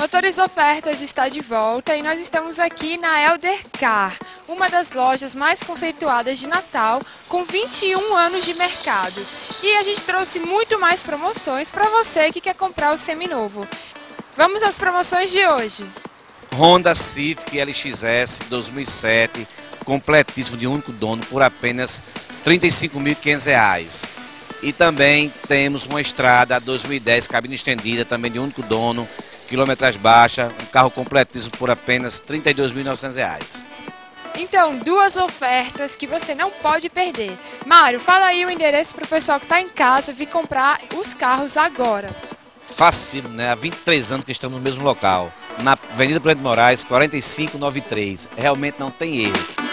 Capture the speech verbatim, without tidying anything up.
Motores Ofertas está de volta e nós estamos aqui na Elder Car, uma das lojas mais conceituadas de Natal, com vinte e um anos de mercado. E a gente trouxe muito mais promoções para você que quer comprar o seminovo. Vamos às promoções de hoje. Honda Civic L X S dois mil e sete, completíssimo de um único dono, por apenas trinta e cinco mil e quinhentos reais. E também temos uma Estrada dois mil e dez, cabine estendida, também de um único dono, quilometragem baixa, um carro completíssimo por apenas trinta e dois mil e novecentos reais. Então, duas ofertas que você não pode perder. Mário, fala aí o endereço para o pessoal que está em casa vir comprar os carros agora. Facílimo, né? Há vinte e três anos que estamos no mesmo local, na Avenida Presidente Moraes, quarenta e cinco noventa e três. Realmente não tem erro.